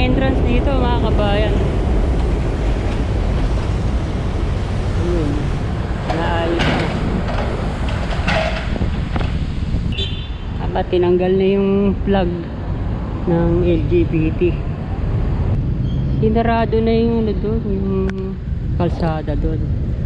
entrance dito mga kabayan. Ayun, naayos na. Dapat tinanggal na yung flag ng LGBT. Sinarado na yung ano doon, yung kalsada doon.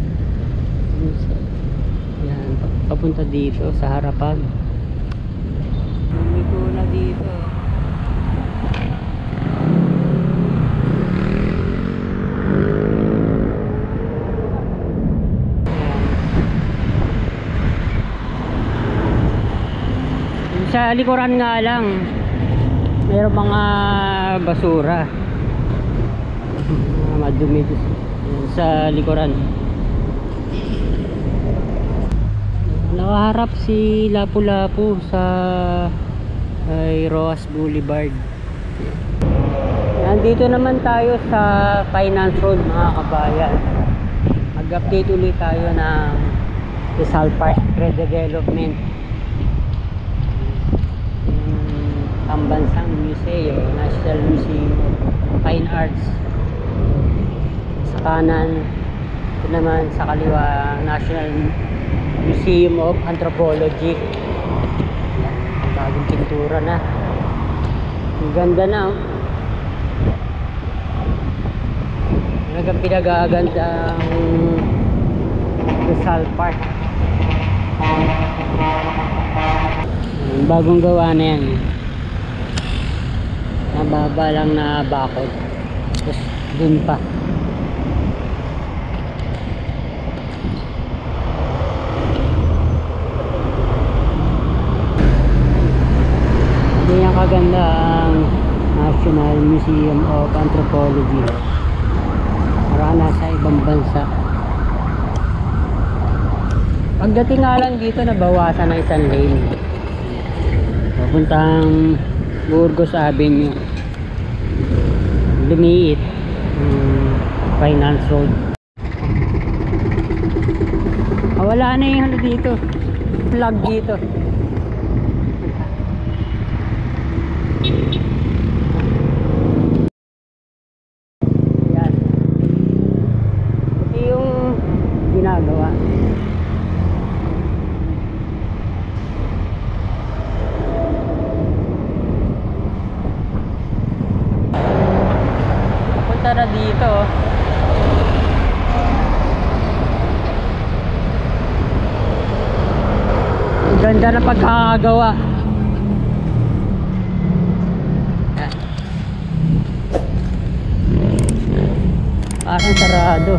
Yan, papunta dito sa harapan. Ito na dito. Sa likuran nga lang mayroong mga basura, madumi sa likuran. Nakaharap si Lapu-Lapu sa Roas Boulevard. Nandito naman tayo sa Finance Road mga kabayan. Mag-update ulit tayo ng Rizal Park Redevelopment. Pambansang Museo, National Museum of Fine Arts sa kanan. Ito naman sa kaliwa, National Museum of Anthropology. Yan, bagong pintura na. Ang ganda na, oh. Talagang pinag-aaganda ang Rizal Park. Bagong gawa na yan. Mababa lang na bakod. Tapos dun pa. Ganyan kaganda ang National Museum of Anthropology. Para nasa ibang bansa. Pagdating nga lang dito, nabawasan ng isang lane. Papuntang Burgos Avenue. Lumiit. Finance Road. Wala na yung ano dito. Flag dito. Yan. Ito yung ginagawa. Na dito ang ganda na pagkakagawa. Parang sarado.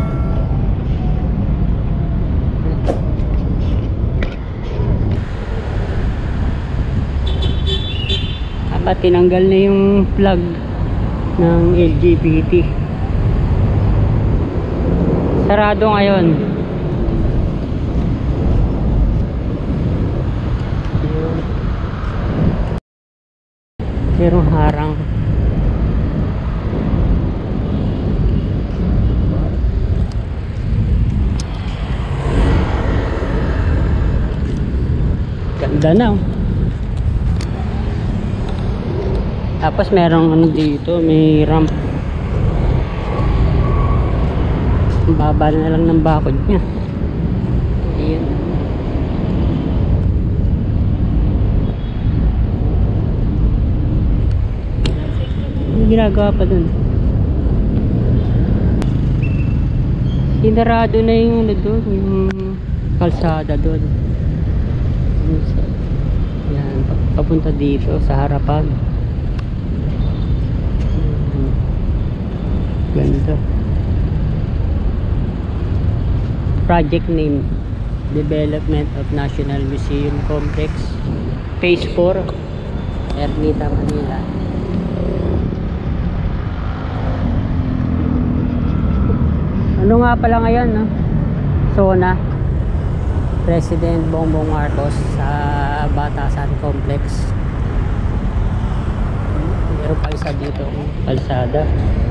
Dapat tinanggal na yung flag ng LGBT. Sarado ngayon. Merong harang. Ganda na, oh. Tapos merong ano dito, may ramp. Baba na lang ng bakod niya. Ayan. Ano ginagawa pa dun? Sinarado na yung ano dun, yung kalsada dun. Ayan, papunta dito sa harapan. Ganda. Project name, Development of National Museum Complex, Phase 4, Ermita, Manila. Ano nga pala ngayon, no? Zona President Bongbong Marcos sa Batasan Complex. Meron pa isa dito, kalsada.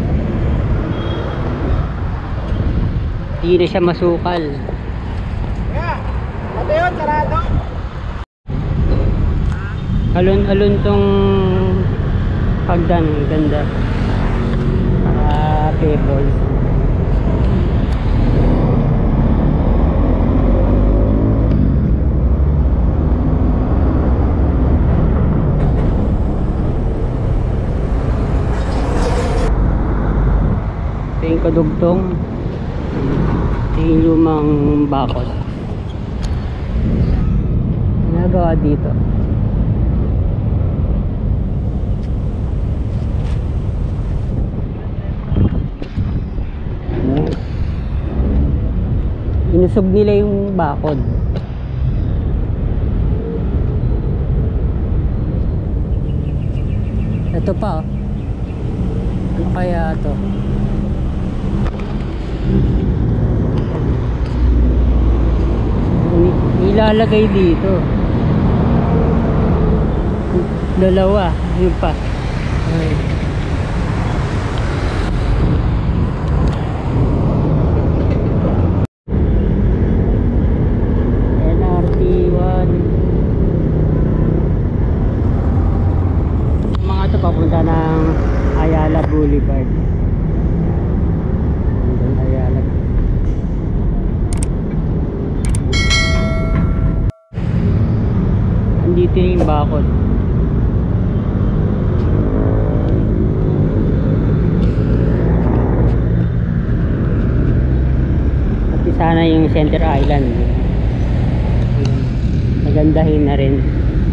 Hindi na siya masukal. Ano yun, sarado? Alon-alon tong hagdan, ganda. sa Pebbles. Ito yung kadugtong. Ito yung lumang bakod. Nagawa dito. Inusog nila yung bakod. Ito pa, oh. Ano kaya ito? Ilalagay dito. Dalawa, yun pa. Ay. LRT1. Mga ito papunta ng Ayala Boulevard. Ayala. Andito yung bakod. Sana yung Center Island magandahin na rin.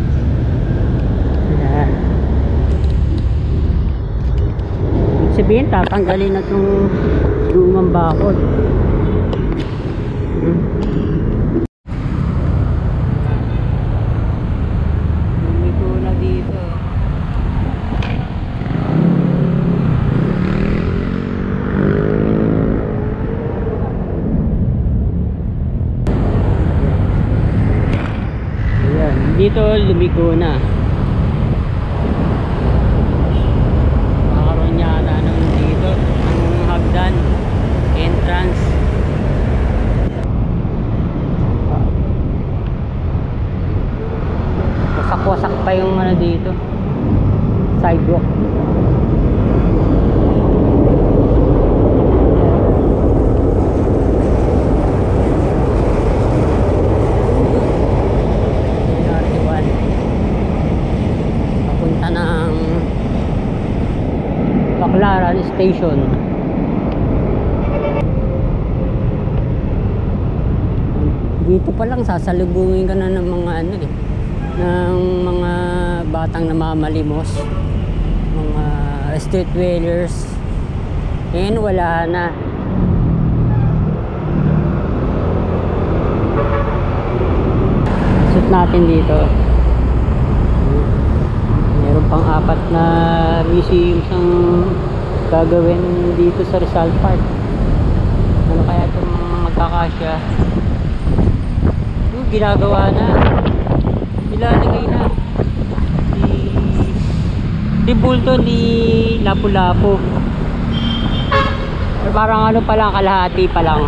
Ayan. Ibig sabihin tatanggalin na itong lumang bakod. Lumiko na dito. Dito lumiko na. Makakaroon yata ng dito ang hagdan entrance. Wasak-wasak pa yung ano dito, sidewalk. Baclaran Station. Dito pa lang sasalubungin ka na ng mga ano eh, ng mga batang namamalimos, mga street dwellers. Ngayon wala na. Shoot natin dito. Meron pang 4 na museums ang gagawin dito sa Rizal Park. Ano kaya itong magkakasya? Ginagawa na, ilalagay na di Bulto ni Lapu-Lapu. Parang ano pa lang, kalahati pa lang.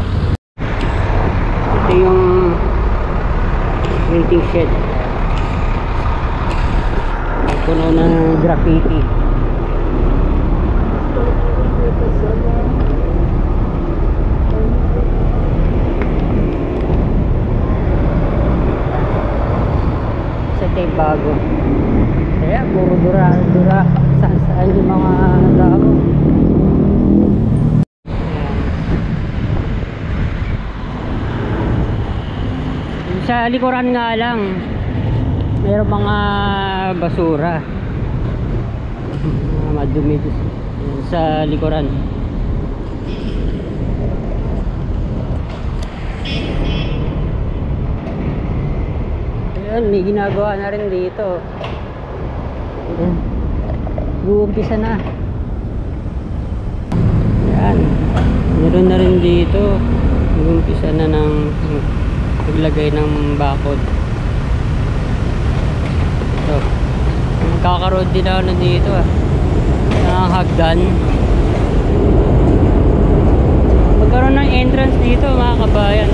Ito yung waiting shed, puno ng graffiti. Sa tayo bago. Kaya puro dura saan yung mga tao. Sa likuran nga lang mayroong mga basura, madumi sa likuran. Ayan, may ginagawa na rin dito. Ayan, uumpisa na. Ayan, meron na rin dito, uumpisa na ng paglagay ng bakod. So, magkakaroon din ako na dito ng hagdan. Magkaroon ng entrance dito mga kabayan.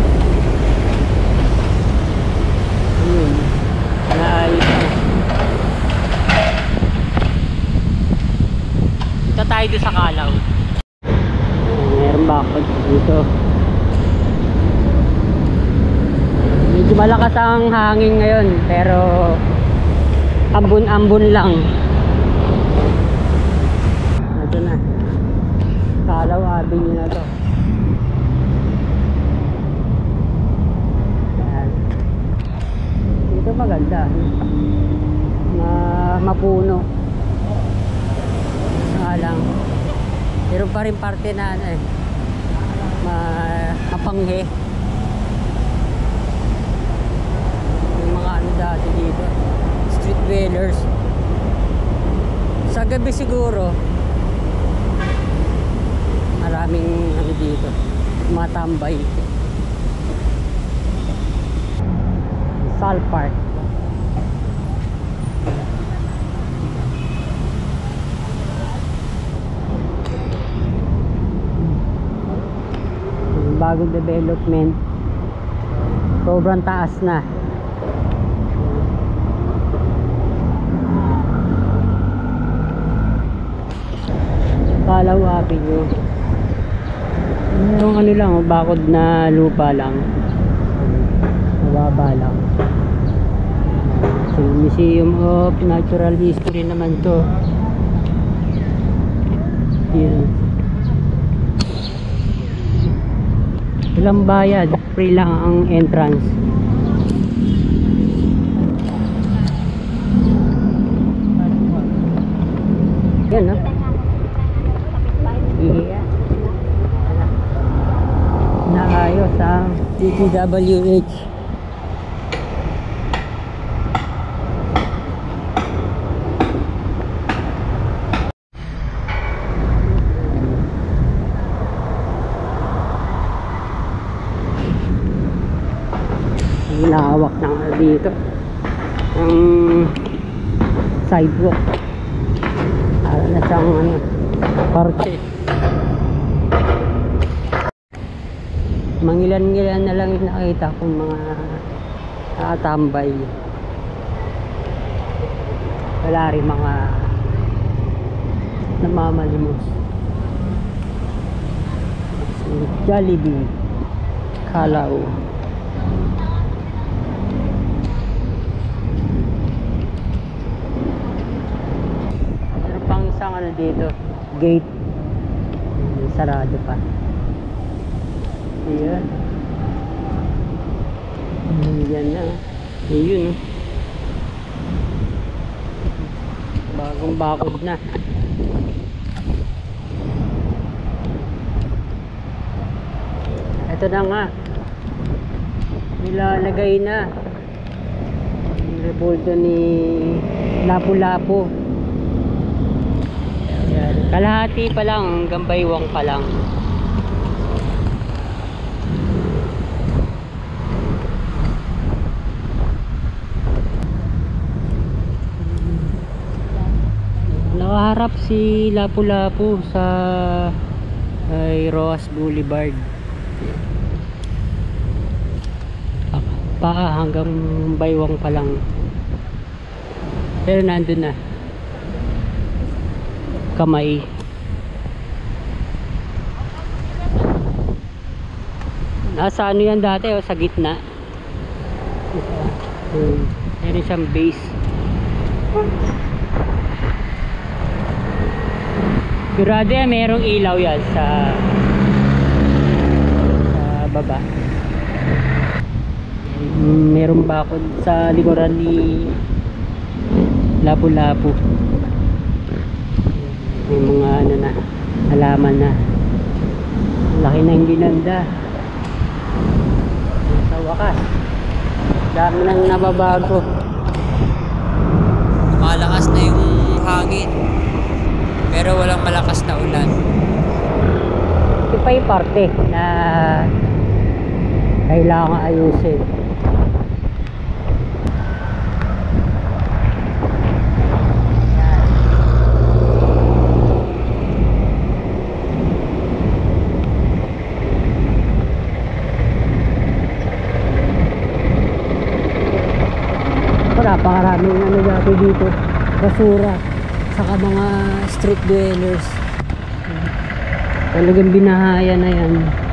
Ayun, naayos na. Ito tayo doon sa Kalaw. bakod dito. Medyo malakas ang hangin ngayon, pero ambon-ambon lang. Ito na, Calaw Avenue na to. Ayan. Dito maganda, mapuno lang, pero pa rin parte na ano eh, mapanghe. Yung mga ano dati dito, street dwellers. Sa gabi siguro maraming ano dito, matambay. Sal Park. Bagong development, sobrang taas na. Calaw Avenue, yung ano lang, bakod na lupa lang, mababa lang. So, Museum of Natural History naman to. Yun. Walang bayad, free lang ang entrance. Yan, no? Yeah. Naayos ang DPWH. Lawak ng dito ang sidewalk, para na siyang ano, parke. Mangilan-ngilan na lang yung nakita kong mga nakatambay. Wala rin mga namamalimos. Jollibee, Calaw. Isang ano dito, gate, sarado pa. Ayan, yan na, ayun, bagong bakod na. Ito na nga, nilalagay na yung rebulto ni Lapu-Lapu. Kalahati pa lang, hanggang baywang pa lang. Nakaharap si Lapu-Lapu sa Roas Boulevard. Paa hanggang baywang pa lang. Pero nandun na. Kamay. Nasa ano yan dati, sa gitna. Meron siyang base. Sigurado yan, merong ilaw yan sa baba. Merong bakod sa likuran ni Lapu-Lapu. May mga ano na, halaman na. Laki na yung ginanda. Sa wakas, dami nang nababago. Malakas na yung hangin, pero walang malakas na ulan. Ito pa yung parte na kailangan ayusin. Napakaraming ano dati dito, basura, saka mga street dwellers. Talagang binahaya na yan.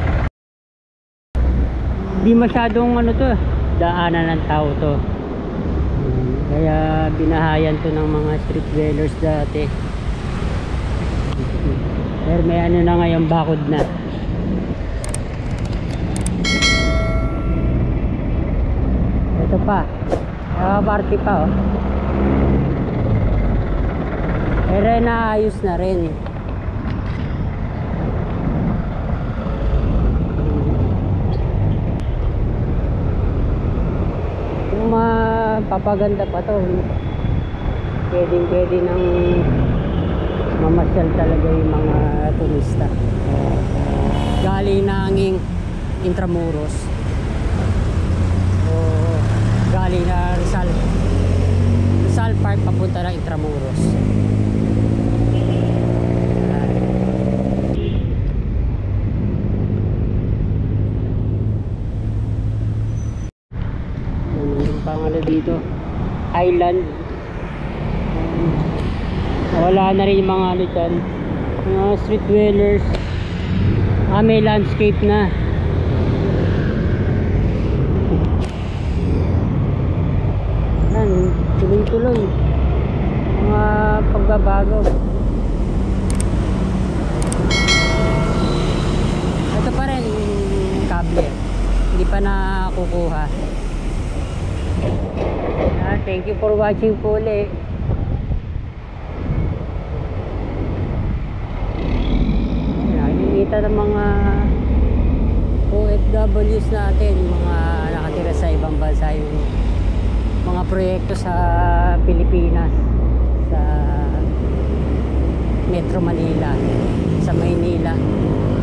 Hindi masyadong ano to, daanan ng tao to. Kaya binahayan to ng mga street dwellers dati. Pero may ano na ngayon, bakod na. Ito pa, party pa oh. Pero naayos na rin. Kung mapapaganda pa to, pwede nang mamasyal talaga yung mga turista. Galing ng Intramuros o galing na Rizal Park papunta ng Intramuros. Yung pangalan dito, Highland. Wala na rin yung mga ano dyan, mga street dwellers. May landscape na. Yan, tuloy-tuloy mga pagbabago. Ito pa rin yung kable, hindi pa nakukuha. Thank you for watching po ulit. Nakikita ng mga OFWs natin, mga nakatira sa ibang bansa, yung mga proyekto sa Pilipinas, sa Metro Manila, sa Maynila.